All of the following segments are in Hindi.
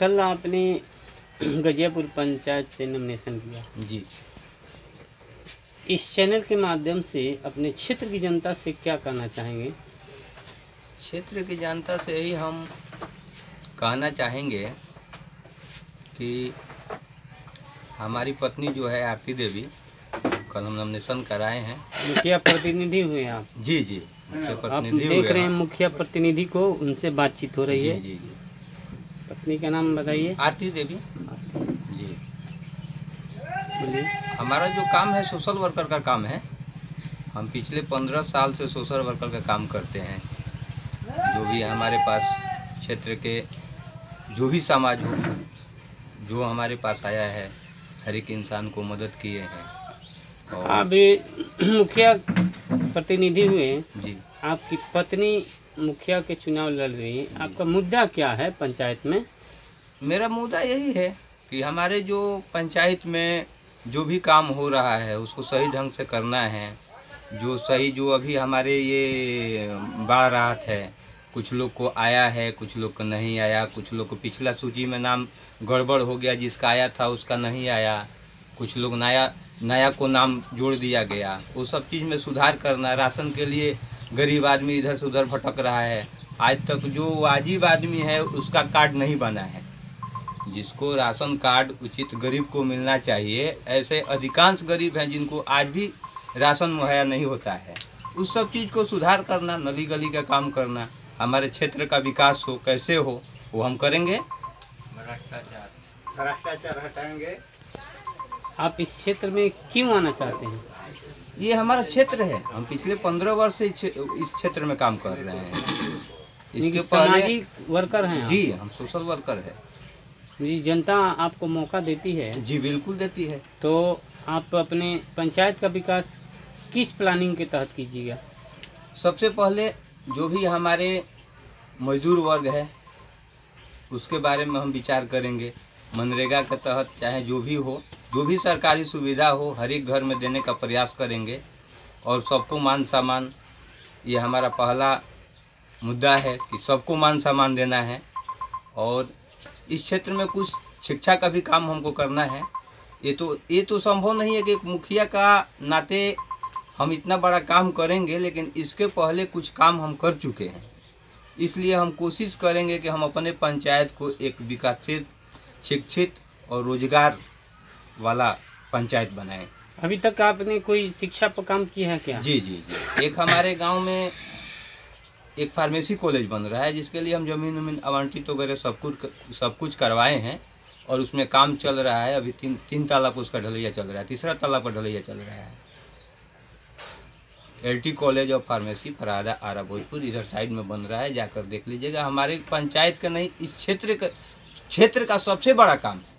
कल आपने गजियापुर पंचायत से नॉमिनेशन किया जी। इस चैनल के माध्यम से अपने क्षेत्र की जनता से क्या कहना चाहेंगे? क्षेत्र की जनता से ही हम कहना चाहेंगे कि हमारी पत्नी जो है आरती देवी, कल हम नॉमिनेशन कराए हैं। मुखिया प्रतिनिधि हुए आप? जी जी, मुखिया आप प्रतिनिधि देख रहे हैं मुखिया प्रतिनिधि को, उनसे बातचीत हो रही है। जी जी। पत्नी का नाम बताइए। आरती देवी जी। बोलिए। हमारा जो काम है सोशल वर्कर का काम है। हम पिछले 15 साल से सोशल वर्कर का काम करते हैं। जो भी हमारे पास क्षेत्र के जो भी समाज हो, जो हमारे पास आया है, हर एक इंसान को मदद किए हैं। और अभी मुखिया प्रतिनिधि हुए जी। आपकी पत्नी मुखिया के चुनाव लड़ रही है, आपका मुद्दा क्या है पंचायत में? मेरा मुद्दा यही है कि हमारे जो पंचायत में जो भी काम हो रहा है उसको सही ढंग से करना है। जो अभी हमारे ये बाढ़ राहत है, कुछ लोग को आया है, कुछ लोग को नहीं आया, कुछ लोग को पिछला सूची में नाम गड़बड़ हो गया, जिसका आया था उसका नहीं आया, कुछ लोग नया को नाम जोड़ दिया गया। वो सब चीज़ में सुधार करना। राशन के लिए गरीब आदमी इधर से उधर भटक रहा है। आज तक जो वाजिब आदमी है उसका कार्ड नहीं बना है। जिसको राशन कार्ड उचित गरीब को मिलना चाहिए, ऐसे अधिकांश गरीब हैं जिनको आज भी राशन मुहैया नहीं होता है। उस सब चीज़ को सुधार करना, नली गली का काम करना, हमारे क्षेत्र का विकास हो, कैसे हो, वो हम करेंगे। भ्रष्टाचार हटाएंगे। आप इस क्षेत्र में क्यों आना चाहते हैं? ये हमारा क्षेत्र है। हम पिछले 15 वर्ष से इस क्षेत्र में काम कर रहे हैं। इसके पहले सामाजिक वर्कर हैं आप? जी, हम सोशल वर्कर है। जी, जनता आपको मौका देती है? जी बिल्कुल देती है। तो आप अपने पंचायत का विकास किस प्लानिंग के तहत कीजिएगा? सबसे पहले जो भी हमारे मजदूर वर्ग है उसके बारे में हम विचार करेंगे। मनरेगा के तहत चाहे जो भी हो, जो भी सरकारी सुविधा हो, हर एक घर में देने का प्रयास करेंगे। और सबको मान सम्मान, ये हमारा पहला मुद्दा है कि सबको मान सम्मान देना है। और इस क्षेत्र में कुछ शिक्षा का भी काम हमको करना है। ये तो संभव नहीं है कि एक मुखिया का नाते हम इतना बड़ा काम करेंगे, लेकिन इसके पहले कुछ काम हम कर चुके हैं। इसलिए हम कोशिश करेंगे कि हम अपने पंचायत को एक विकसित, शिक्षित और रोजगार वाला पंचायत बनाएं। अभी तक आपने कोई शिक्षा पर काम किया है क्या? जी जी जी। एक हमारे गांव में एक फार्मेसी कॉलेज बन रहा है, जिसके लिए हम जमीन आवंटित वगैरह सब कुछ करवाए हैं। और उसमें काम चल रहा है। अभी तीन ताला पर उसका ढलैया चल रहा है, तीसरा ताला पर ढलैया चल रहा है। LT college of pharmacy Farada Arrah Bhojpur इधर साइड में बन रहा है, जाकर देख लीजिएगा। हमारे पंचायत का नहीं, इस क्षेत्र का सबसे बड़ा काम है।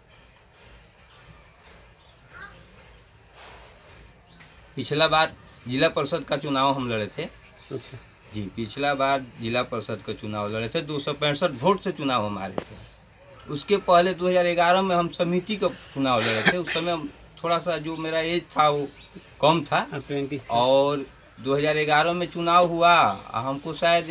पिछला बार जिला परिषद का चुनाव हम लड़े थे। अच्छा जी, पिछला बार जिला परिषद का चुनाव लड़े थे। 265 वोट से चुनाव हमारे थे। उसके पहले 2011 में हम समिति का चुनाव लड़े थे। उस समय थोड़ा सा जो मेरा एज था वो कम था। और 2011 में चुनाव हुआ, हमको शायद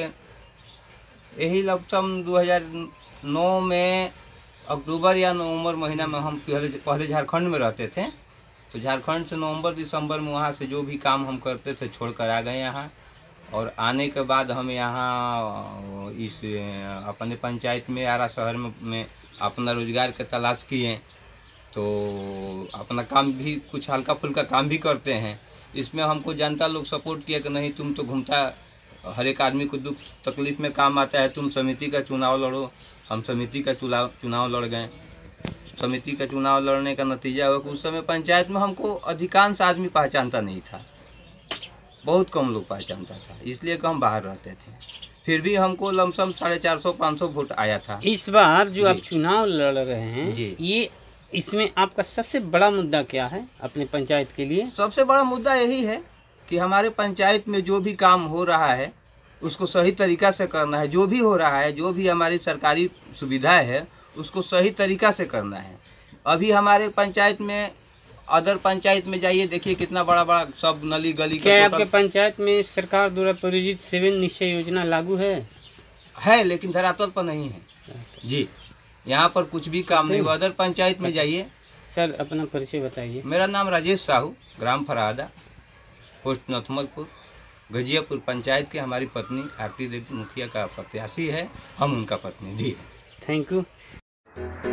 यही लमसम 2009 में अक्टूबर या नवंबर महीना में हम पहले झारखंड में रहते थे। तो झारखंड से नवंबर दिसंबर में वहाँ से जो भी काम हम करते थे छोड़कर आ गए यहाँ। और आने के बाद हम यहाँ इस अपने पंचायत में आरा शहर में अपना रोजगार के तलाश किए। तो अपना काम भी कुछ हल्का फुल्का काम भी करते हैं। इसमें हमको जनता लोग सपोर्ट किया कि नहीं, तुम तो घूमता, हर एक आदमी को दुख तकलीफ में काम आता है, तुम समिति का चुनाव लड़ो। हम समिति का चुनाव लड़ गए। समिति का चुनाव लड़ने का नतीजा हुआ कि उस समय पंचायत में हमको अधिकांश आदमी पहचानता नहीं था, बहुत कम लोग पहचानता था, इसलिए कि हम बाहर रहते थे। फिर भी हमको लमसम 450-500 वोट आया था। इस बार जो आप चुनाव लड़ रहे हैं, ये इसमें आपका सबसे बड़ा मुद्दा क्या है अपने पंचायत के लिए? सबसे बड़ा मुद्दा यही है कि हमारे पंचायत में जो भी काम हो रहा है उसको सही तरीका से करना है। जो भी हो रहा है, जो भी हमारी सरकारी सुविधा है, उसको सही तरीका से करना है। अभी हमारे पंचायत में, अदर पंचायत में जाइए, देखिए कितना बड़ा बड़ा सब नली गली। क्या आपके पंचायत में सरकार द्वारा प्रायोजित 7 निश्चय योजना लागू है? लेकिन धरातल पर नहीं है जी। यहाँ पर कुछ भी काम नहीं हुआ। अदर पंचायत में जाइए। सर अपना परिचय बताइए। मेरा नाम राजेश साहू, ग्राम फरहादा, पोस्ट नथमलपुर, गजियापुर पंचायत की हमारी पत्नी आरती देवी मुखिया का प्रत्याशी है, हम उनका प्रतिनिधि हैं। Thank you.